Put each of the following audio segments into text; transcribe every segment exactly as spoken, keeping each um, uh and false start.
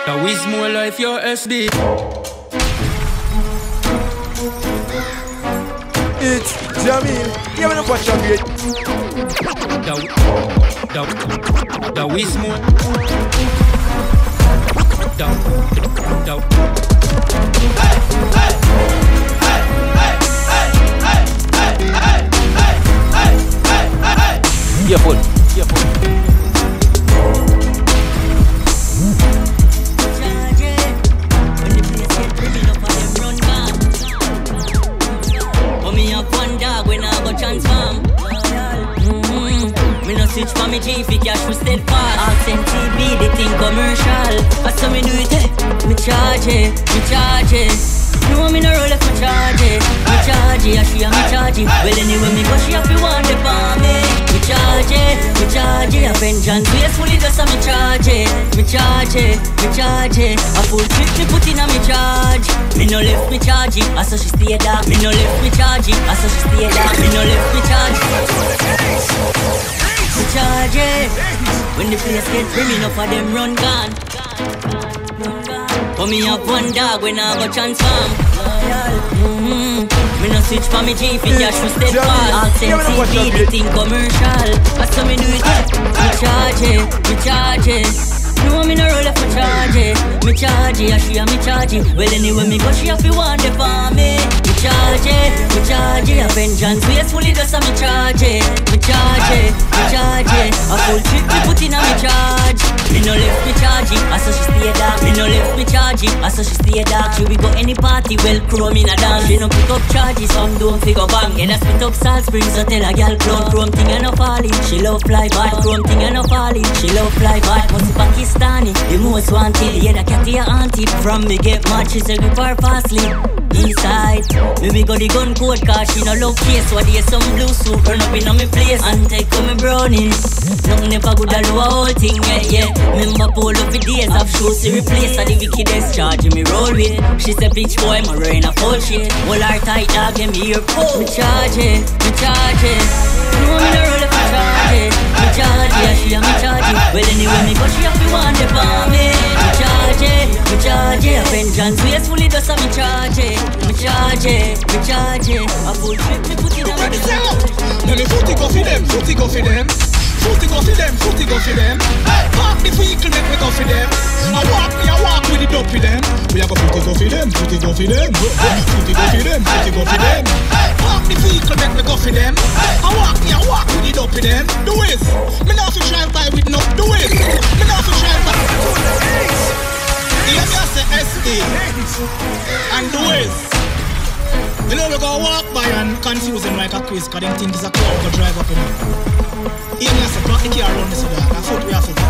Now is more life your S D. It's Jamil. You wanna watch your beat? Now, now, now is more. Now, now. Hey, hey, hey, hey, hey, hey, hey, hey, hey, hey, hey. Careful, careful. Transform. Mm-hmm. Me no switch for me G, fi cash me steadfast. Accent T V, the thing commercial. I saw me do it, eh? Me charge it, me charge it. No, me no roll if me charge it. Me charge it, she a me charge it. Well anyway me go, she a fi want the for me. Me charge it, me charge it. A vengeance gracefully just a me charge it. Me charge it, me charge it. A full trip me put in a me charge. Me no left me charge it, I saw she stay there. Me no left me charge it, I saw she stay there. Me no left me charge it. Me charge it. When the place get brimming up for them run gone. For me have one dog when I go transform. Mm-hmm. Me no switch for me G, fi cash me steadfast. Accent T V, the thing commercial. I saw me do it, me charge it, me charge it. No, me no roll up for charge it. Me charge it, she a me charge it. Well anyway me go, she a fi want the for me. Me charge it, me charge it. A vengeance gracefully just a me charge it. Me charge it, me charge it. A full trip me put in a me charge. Me no left me charge it, I saw she stay dark. Me no left me charge it, I saw she stay dark. She we go any party, well chrome in a dance. She no pick up charges, some don't figure bang. Yeah, that spit up salt springs, so tell a girl chrome. Chrome thing a no falling, she love fly bad. Chrome thing a no falling, she love fly bad. Must be Pakistani, the most wanted. Yeah, that cat your auntie. From me get mad, she say grip her fastly. Inside, me we go the gun code, cause she no love face. So there's some blue suit, run up in on me place. And take on me brownie. Nothing never good a low a whole thing, yeah, yeah. Remember pull up the days of shoes to replace. And the wickedest charge me roll with. She say bitch boy, my rain a full shit. Hold her tight dog, give me your pull. Me charge it, me charge it. No, me no roll up, me charge it. Me charge it, she a me charge it. Well anyway me go, she a fi want the for me. Me charge it, me charge it. A vengeance gracefully just a me charge it. Me charge it, me charge it. A full trip me put it on me. Let me footy go for them, footy go for them. Footy go for them, footy go for them. Park the vehicle, make me go for them. I walk me, I walk with the dope for them. We a go footy go for them, footy go for them. Footy go for them, footy go for them. Park the vehicle, make me go for them. I walk me, I walk with the dope for them. Do it. Me not fi drive by with no. Do it. Me not fi drive by. Yeah, me a say S D and do it. You know we go walk by and confuse them like a quiz, cause them think it's a car we go drive up in it. Here me a say, block the car around this dog, and foot we have to go.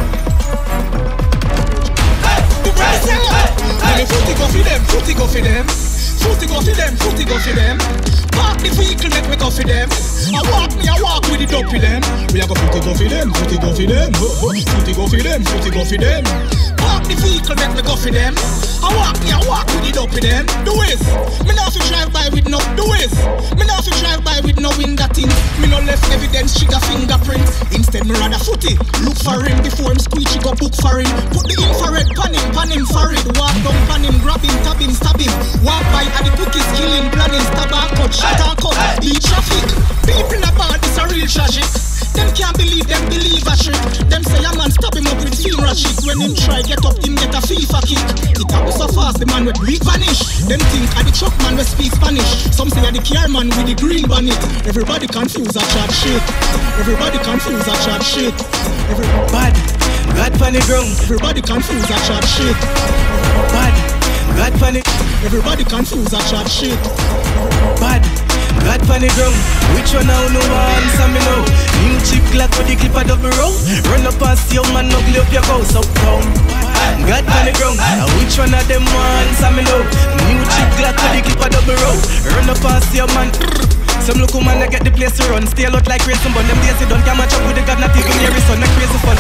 Let me footy go for them, footy go for them. Footy go for them, footy go for them. Park the vehicle, make me go for them. I walk me, I walk with the dope for them. We a go footy go for them, footy go for them. Footy go for them, footy go for them. Park the vehicle, make me go for them. I walk me, I walk with the dope for them. Do it. Me not fi drive by with no. Do it. Me not fi drive by with no window thing. Me no left evidence, trigger fingerprint. Instead me rather footy. Look for him before him squeeze, she go book for him. Put the infrared pan him, pan him for it. Walk down pan him, grab him, tab him, stab him. Walk by at the quickest killing, planning, stab and cut, shot and cut. Lead traffic. People about this a real tragic. Them can't believe them believe a trick. Them say a man stop him up with funeral shit. When him try get up, him get a FIFA kick. It happen so fast, the man with weak vanish. Them think a the truck man we speak Spanish. Some say a the car man with the green bonnet. Everybody confused a chat shit. Everybody confused a chat shit. Everybody God funny ground. Everybody confused a chat shit. Bad God funny. Everybody confused a chat shit. Bad God funny ground. Which one now no answer me now? New chip clock with the clip of double row. Run up past your man, ugly up your house uptown. God funny ground. Which one of them answer me now? New chip clock with the clip of double row. Run up past your man. Some local man I get the place to run. Stay out like racing, but them days they don't come match up with the God, not even near his son. Not crazy fun.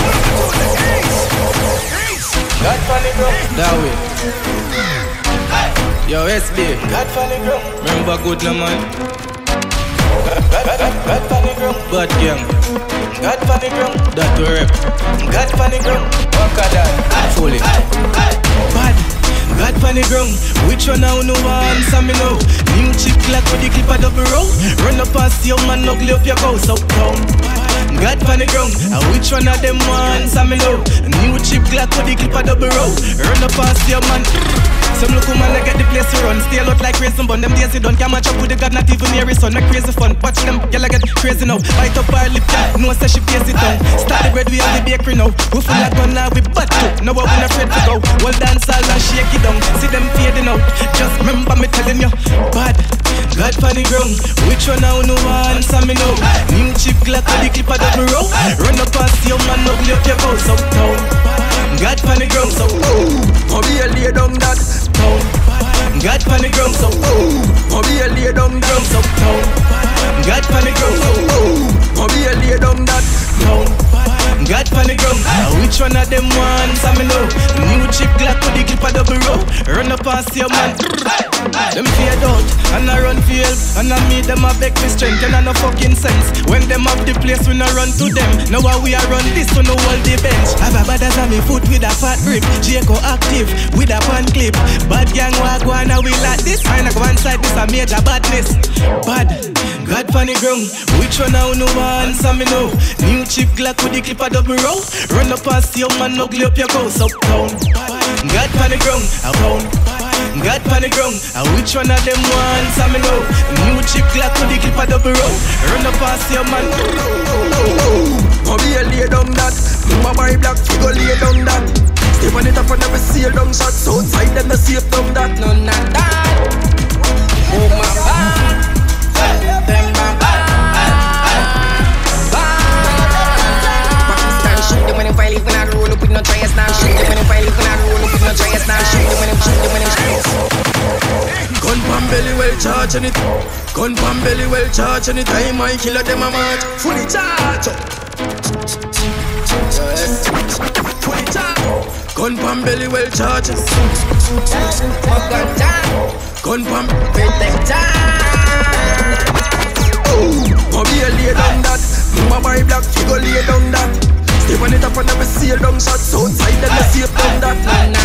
God funny ground. That way. Yo, S B. God funny ground. Remember good no man. God funny ground. Bad gang. God funny ground. That to rep. God funny ground. Walk a dad. Fully. Bad, God funny ground. Which one now no answer me now? New chip clock with the clip of double row. Run up past your man, ugly up your house uptown. God funny ground. And which one of them answer me now? New chip clock with the clip of double row. Run up past your man. Some look woman I get the place to run. Stay out like raisin bun. Them days you don't can match up with the God, not even near his son. Make crazy fun. Watch them, y'all get crazy now. Bite up our lip, yeah. No say she face it down. Start the bread, we have the bakery now. We full like one now, we bad too. Now we're not afraid to go. Well dance all and shake it down. See them fading out. Just remember me telling you, bad. God funny ground. Which one now no answer me now? New chip clock with the clip of double row. Run up past your man, ugly up your house uptown. God funny ground, so oh, oh be a lay down that town. God funny ground, so oh, oh be a lay down drums uptown. God funny ground, so oh, oh be a lay down that town. God funny ground. Now which one of them ones I me know? New chip clock with the clip of double row. Run up past your man. Them fade out and I run for help. And I meet them a beg for strength and I no fucking sense. When them have the place we no run to them. Now we are run this so no hold the bench. Have a bad as on me foot with a fat grip. Jaco active with a pan clip. Bad gang walk one and we like this. I go inside this a major badness. Bad. God funny ground. Which one now no answer me now? New chip clock with the clip of double row. Run up past your man, ugly up your house uptown. God funny ground, uptown. God funny ground. And which one of them answer me now? New chip clock with the clip of double row. Run up past your man. Oh, be a lay down that. My buy black, you go lay down that. Stay on it up and never see a long shot. So outside them the safe down that. No, not that. Oh my bad. Them my bad. Bad. Shoot them when they file, when I roll up with no tires now. Shoot them when they file, when I roll up with no tires now. Shoot them when they, shoot them when they. Gun pan belly well charging it. Gun pan belly well charging it. Time I kill them a match. Fully charged. Fully charged. Gun pan belly well charged. Gun pan protector. Oh, be a lay down that. My buy black, you go lay down that. Stay on it up and never see a long shot. So outside them the safe down that.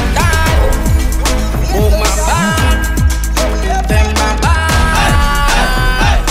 Oh my bad. Them my bad.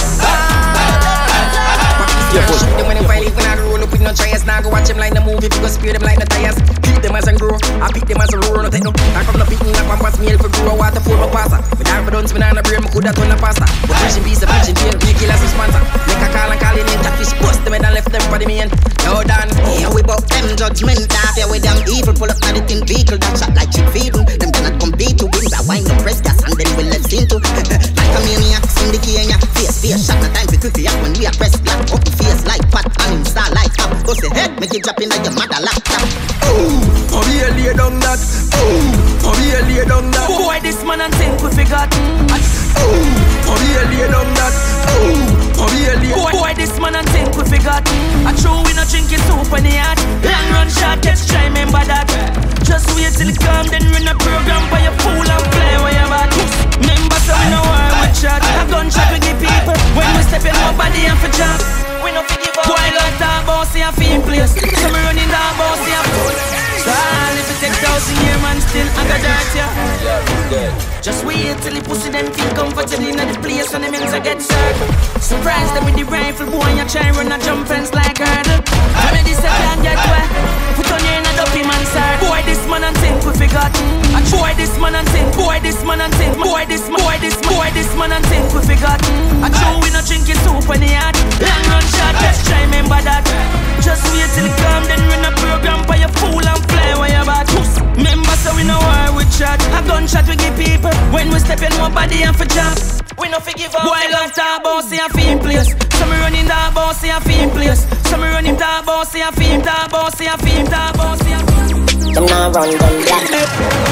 Shoot them when they file, when I roll up with no tires. Now go watch them like the movie, because spare them like the tires. Beat them as I grow, I beat them as a roll. No take no, I come no beating like one pass meal for grow. Water for my passer. With half a dunce, me nah no brain, me coulda turn a pasta. But fishing piece of fishing chain, me kill as a sponsor. Make a call and call in name, catfish bust them and I left them for the main. Now done. Yeah, we bout them judgment after with them evil. Pull up now the tin vehicle that shot like chick feeding. Them cannot compete to win. I wind up press gas and then we'll let sing to. Like a maniac, in the Kenya. Face, face, shot, no time for quickly up when we are press black. Up the face like pat and install like up. Go say head, make it drop in like your mother laptop. Oh, oh be a lay down that. Oh, oh be a lay down that. Boy, this man and think we forgot. Oh, oh be a lay down that. Oh, oh be a lay. Boy, boy, this man and think we forgot. I true we no drinking soup in the yard. Long run shot, catch try, remember that. Just wait till it come, then run a program by your fool and play where you at. Remember so we no war with shot. A gunshot with the people. When we step in our body and for job. We no forgive up. Boy, got that bossy and feel place. So me running that bossy and fool. So all if it take thousand years, man, still I got dirt, yeah. Just wait till the pussy them feel comfortable in the place and the men's a get circle. Surprise them with the rifle, boy, you try run a jump fence like hurdle. I mean this a can't get wet. Put on you in a dopey man, sir. Boy, this man and think we forgot. And boy, this man and think. Boy, this man and think. Boy, this boy, this boy, this man and think we forgot. I true we no drinking soup in the yard. Long run shot, let's try remember that. Just wait till it come, then run a program for your fool and fly where you back. Remember so we no war with shot. A gunshot we give people. When we step in our body and for job. We no forgive up. Boy love that bossy and feel place. So me running that bossy and feel place. So me running that bossy and feel that bossy and feel that bossy and feel. Them now run them black.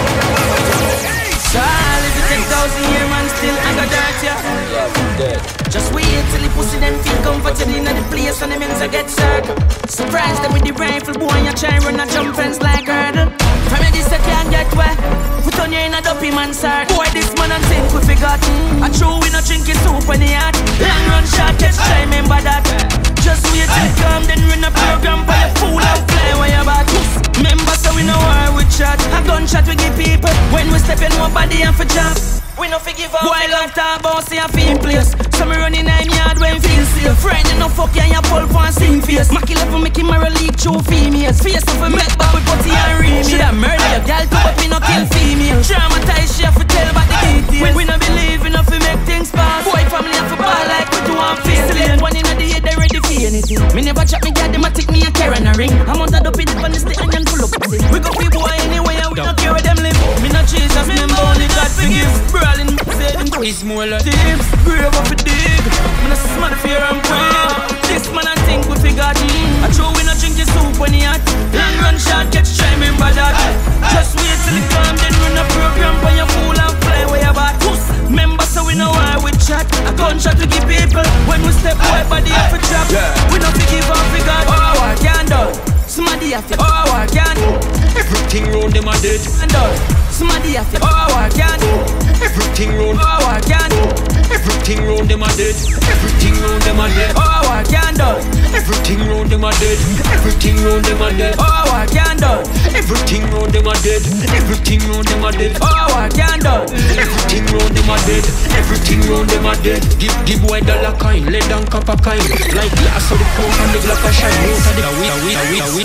So if you take thousand years, man, still I got dirt, yeah. Just wait till the pussy them feel comfortable in the place and the men's a get circle. Surprise them with the rifle, boy, you try run a jump fence like hurdle. From me this I can't get wet. Put on you in a dopey man, sir. Boy, this man and think we forgot. I true we no drinking soup in the yard. Long run shot, let's try remember that. Just wait till it come, then run a program for your fool and fly where you back. Remember so we no war with shot. A gunshot we give people. face. Mac eleven make him marry leak two females. Face of a make back with putty and real. Should I murder your girl too, but me no kill females. Traumatized, she have to tell about the details. When we no believe enough to make things pass. Boy family have to ball like we do one face. Select one in the head, they ready for anything. Me never chat me girl, them a take me a care and a ring. I'm on the dope it on the stick and full up. We go free boy anyway and we don't care where them live. Me not Jesus, me only God forgive. Brawling, saying it's more like tips. Brave up a dig. Me not smart fear and pray. This man I think we figure mm. I throw in a drink his soup when he hot. Long run shot, catch time in bad that. Just wait till it calm, then run a program for your fool and fly where you bad. Remember so we know why we chat. A gunshot to give people. When we step boy body off a trap. Yeah. We don't forgive or figure. Oh, I can't do. Somebody have to. Oh, I can't do. Everything round them a dead. And do. Somebody have to. Oh, I can't do. Everything round. Oh, I can't do. Everything round them a dead. Everything round them a dead. Oh, I can't do. Everything round them a dead. Everything round them a dead. Oh, I can't do. Everything round them a dead. Everything round them a dead. Oh, I can't do. Everything round them a dead. Everything round them a dead. Give give boy dollar kind, let down copper kind. Like glass of the crown and the glass of shine. Out of the we we we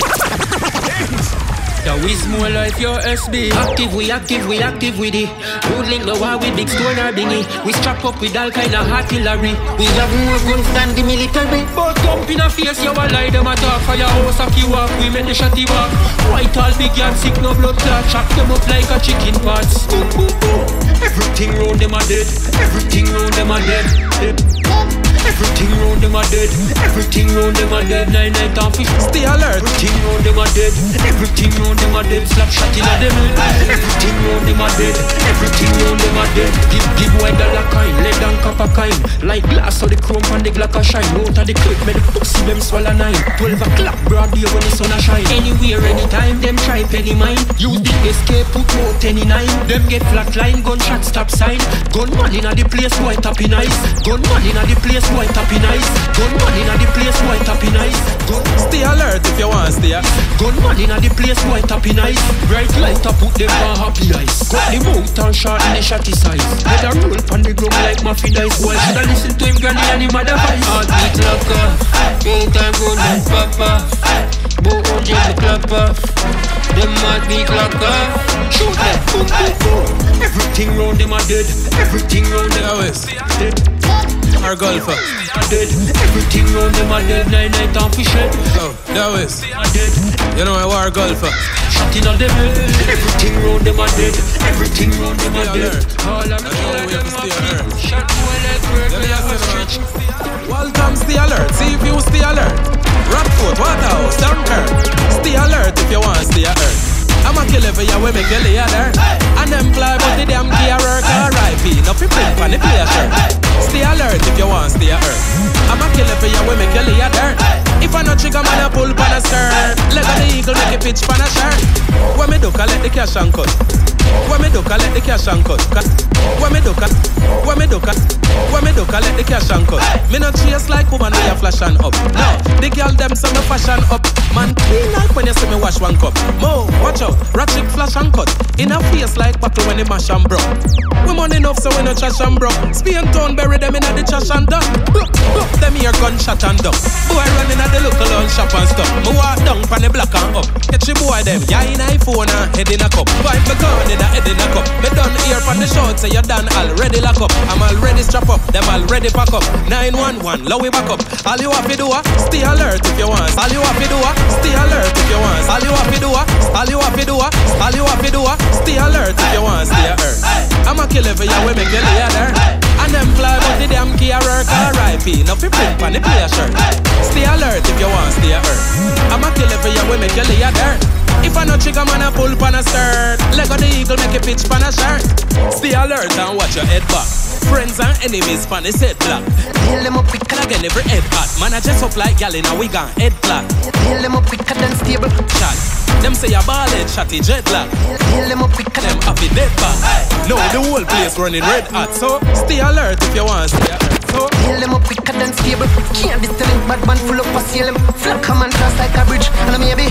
we. That is more like your S B. Active, we active, we active with it. Road link the war with big stone or bingy. We strap up with all kind of artillery. We have more guns than the military. But jump in a face, you a lie, them a talk. For your house a key walk, we make the shotty walk. White all big and sick, no blood clot. Chop them up like a chicken parts. Boom, boom, boom. Everything round them a dead. Everything round them a dead. dead. Everything round them a dead. Everything round them a dead. Nine night and fish. Stay alert. Everything round them a dead. Everything round them a dead. Slap shot in a them. Everything round them a dead. Everything round them a dead. Give give white dollar kind, lead and copper kind. Like glass of the chrome and the glock a shine. Out of the clip, make the pussy them swallow nine. Twelve o'clock broad day when the sun a shine. Anywhere, anytime, them try penny mine. Use the escape, put more ten in nine. Them get flat line, gunshot stop sign. Gunman inna the place, white up in ice. Gunman inna the place, white up in ice. Gunman inna the place, white up in ice. Gun Stay alert if you want to stay. Gunman inna the place, white up in ice. Bright light up, put them on happy eyes. Cut the mouth and short in the shotty size. Let her roll on the ground like muffin dice. Boy, should I listen to him granny and him mother voice? Heartbeat lock off, meantime gun and pop off. Bow on jail the clap off. Them heartbeat lock off. Shoot them, boom, boom, boom. Everything round them a dead. Everything round them a dead. Our golfer. Dead. Everything round them a dead. Nine night and fish head. Oh, that was. Dead. You know I war golfer. Shot in a them head. Everything round them a dead. Everything round them a dead. All of know we have to stay alert. Shot boy like bird. Let me just say, welcome, stay alert. See if you stay alert. Rockford, Waterhouse, Dunkirk. Stay alert if you want to stay alert. I'm a killer for you, we make you lay alert. And them fly, but the damn key a work. R I P, no fi print on the play shirt. Stay alert if you want to stay alert. I'm a killer for you, we make you lay alert. If I no trigger man, I pull pan a skirt. Leg of the eagle, make it pitch pan a shirt. When me duck, I let the cash and cut. When me duck, I let the cash and cut. When me duck, when me duck, when me duck, I let the cash and cut. Me no chase like woman, we a flash and up. No, the girl them some me fashion up. Man, clean like when you see me wash one cup. Mo, watch out, ratchet flash and cut. In a face like buckle when they mash and broke. We money enough so we no trash and broke. Spain town bury them in a the trash and done. Broke, broke them here gunshot and duck. Boy running at the local on shop and stuff. Me walk down pan the block and up. Catch the boy them, yeah in iPhone and head in a cup. Wipe me gun in a head in a cup. Me done here from the short say you done already lock up. I'm already strap up, them already pack up. nine one one, low we back up. All you have to do, stay alert if you want. All you have to do, stay alert if you want. All you have to do, all you have to do, all you have to do, stay alert if you want. Stay alert. I'm a killer for you, we make you lay alert. And them fly, but the damn key a work. R I P, no fi print on the play shirt. Stay alert if you want. Stay alert. I'm a killer for you, we make you lay alert. If I no trigger man, I pull pan a skirt. Leg of the eagle, make it pitch pan a shirt. Stay alert and watch your head back. Friends and enemies pan his head black. Heal them up quicker and again every head hot. Man I dress up like gal in a wig and head black. Heal them up quicker than stable. Shot. Them say a ball head shotty jet black. Heal them up quicker them happy dead back. No, the whole place running red hot. So stay alert if you want. Stay alert. So heal them up quicker than stable. Can't be stealing, bad man full up a sail. Flock a man cross like a bridge. And maybe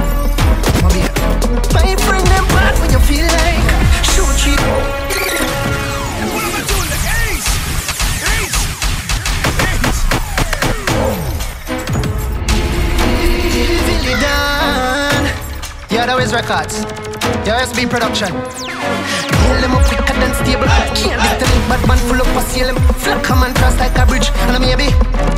my friend them bad when you feel like shoot you. God always records. Your S B production. Heal them up quicker than stable. Can't be telling bad man full up a seal them. Flat come and cross like a bridge. And maybe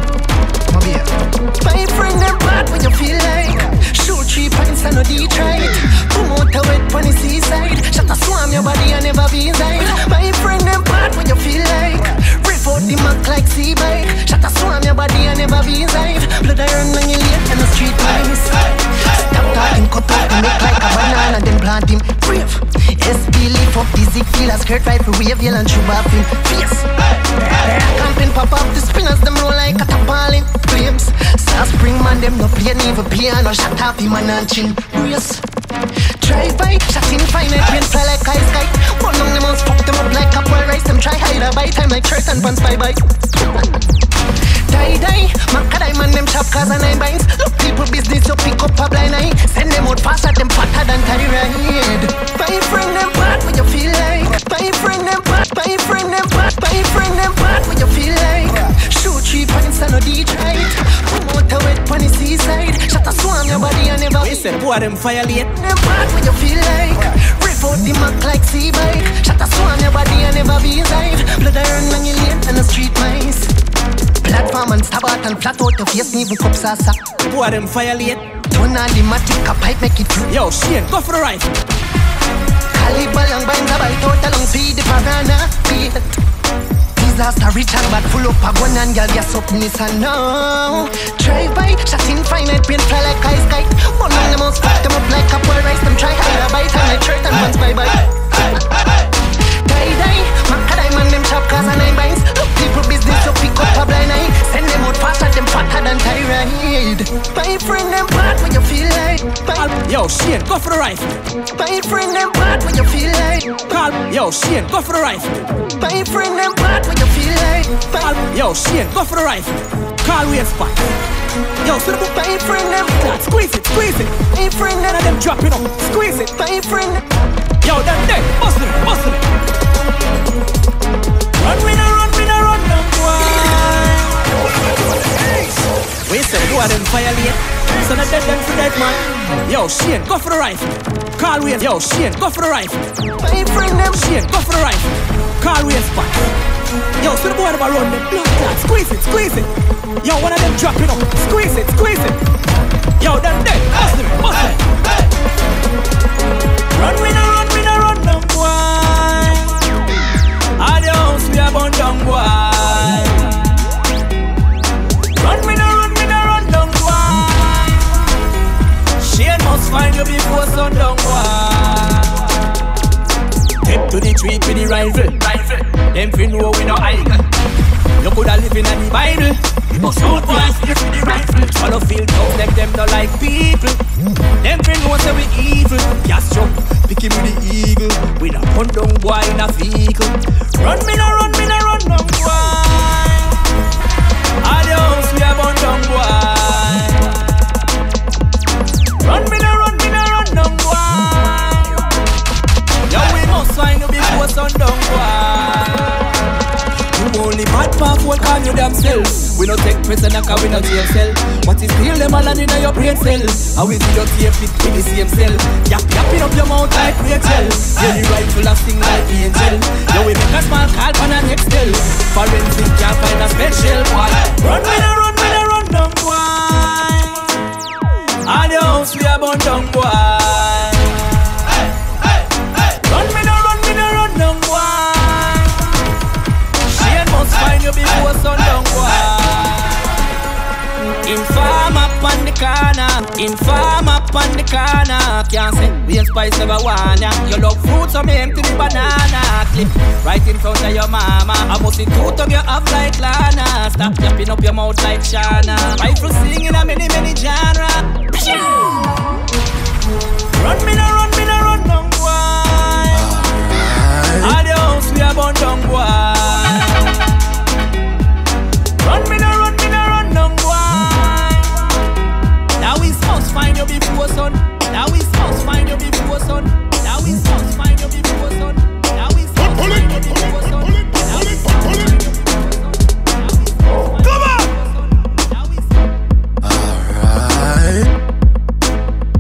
my friend them bad when you feel like shoot three pints and no Detroit. Promote a wet on the seaside. Shut a swam your body and never be inside. My friend them bad when you feel like riff out the Mac like sea bike. Shut a swam your body and never be inside. Blood iron when you late and the street mice. Stop talking, cut out and make like a banana, then plant him. Brave S B lift up the zig feel a skirt rifle wave yell and shoot off him face. Camping pop up the spinners them roll like a tapalin. Flames, South Spring man them no play never piano. Shut off him and chin brace. Drive by, shot in fine and rain fly like ice kite. One on them mouth fuck them up like a boy rice. Them try hide a bite time like shirt and pants bye bye. Die die, Macadai man them chop cause and nine binds. Look people business you pick up a blind eye. Send them out faster them fatter than thyroid. Buy friend them bad what you feel like. Buy friend them bad, buy friend them bad, buy friend them bad what you feel like. Shoot three pints and no Detroit. Promote a wet on the seaside. Shut a swam your body and never. We said boy them fire late. Them bad what you feel like. Riff out the Mac like sea bike. Shut a swam your body and never be inside. Blood iron on your lane and the street mice. Platform and stab out and flat out your face, even cup salsa. Boy, them fire late. Turn on the matic, a pipe, make it through. Yo, Shane, go for the rifle. Caliber long binds, a bite out along speed, the piranha beat. Disaster rich and bad, full up a gun and girl gas up Nissan now. Drive by, shot in fine and paint fly like ice kite. One on the mouse, fuck them up like a boy rice. Them try hide a bite and like shirt and pants bye bye. Die die, Macadai man them chop cause and nine binds. Look people business you pick up a blind eye. Send them out faster them fatter than thyroid. My friend them bad when you feel like. Buy Yo Shane, go for the rifle. My friend them bad when you feel like. Call Yo Shane, go for the rifle. My friend them bad when you feel like. Call Yo Shane, go for the rifle. Call waist spot. Yo, so the my friend them God, squeeze it, squeeze it. My friend them, and them drop it up, squeeze it. My friend Yo, them dead, bustle it, bustle it. Run, winner, run, winner, run, down, boy. We said, go at them fire late. So not dead them for dead man. Yo, Shane, go for the rifle. Call waist. Yo, Shane, go for the rifle. My friend them Shane, go for the rifle. Call waist spot. Yo, so the boy them a run them blood clot. Squeeze it, squeeze it. Yo, one of them dropping up. Squeeze it, squeeze it. Yo, them dead. Bustle it, bustle it. Run, winner, run, winner, run, down, boy. Adios, we are born down, boy. Run, winner, run, winner, run, down, boy. Shane must find you before sundown, boy. Step to the tree with the rifle, rifle. Them fi know we no idle. You coulda live in the Bible. You must hold boys with the rifle. Follow field down, them them no like people. Them fi know say we evil. Yes, jump, pick him with the eagle. We no run down boy in a vehicle. Run me no, run me no, run down boy. Adios, we a born down boy. Run me no, run me no, run down boy. Yo, we must find you before sundown boy. You only bad path will call you themselves. We no take prisoner cause we no jail cell. What is still them all in your brain cell? How is your tape fit in the same cell? Yap yapping up your mouth like Rachel. Yeah, the rifle a sting like angel. Yo, we make a small call on an Excel. Forensic can't find a special boy. Run me no, run me no, run down boy. Adios, we are born down boy. Run me no, run me no, run down boy. Shane must find you before sundown boy. Inform up on the corner, inform up on the corner. Can't say we ain't spice never want ya. You love fruit so me empty the banana clip right in front of your mama. I must see two of you up like Lana. Stop yapping up your mouth like Shana. Rifle singing a many many genre. Run me no, run me no, run down boy. Adios, we are born down boy. Run me no, run me no, run down boy. Now we must find you before sun. Now we must find you before sun. Now we must find you before sun. Now we must find you before sun. Now we must find you before sun. Come on. Alright.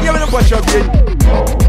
give me the Pacha, baby.